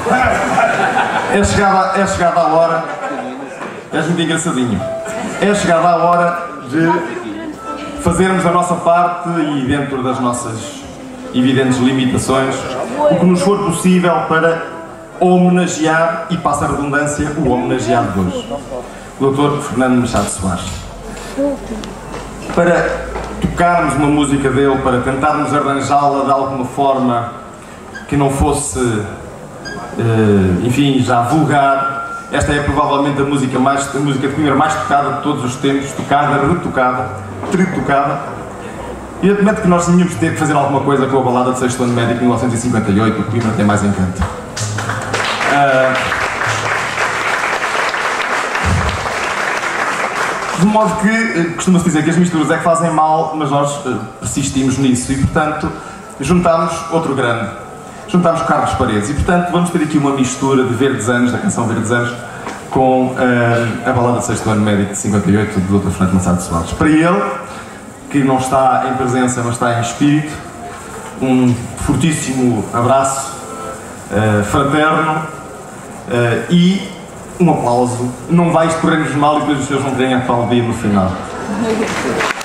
É chegada a hora. És muito engraçadinho. É chegada a hora de fazermos a nossa parte e dentro das nossas evidentes limitações o que nos for possível para homenagear, e passa a redundância, o homenageado de hoje, o Dr. Fernando Machado Soares. Para tocarmos uma música dele, para tentarmos arranjá-la de alguma forma que não fosse, enfim, já vulgar. Esta é provavelmente a música de Coimbra mais tocada de todos os tempos, tocada, retocada, tritocada. E eu admito que nós tínhamos de ter que fazer alguma coisa com a balada de Sexto Ano Médico de 1958, o Coimbra tem mais encanto. De modo que, costuma-se dizer que as misturas é que fazem mal, mas nós persistimos nisso e, portanto, juntámos outro grande. Juntámos Carlos Paredes e, portanto, vamos ter aqui uma mistura de Verdes Anos, da canção Verdes Anos, com a balada de Sexto Ano Médico de 58 do Dr. Fernando Machado Soares. Para ele, que não está em presença, mas está em espírito, um fortíssimo abraço fraterno e um aplauso. Não vai escorrer-nos mal e depois os senhores vão querer aplaudir no final.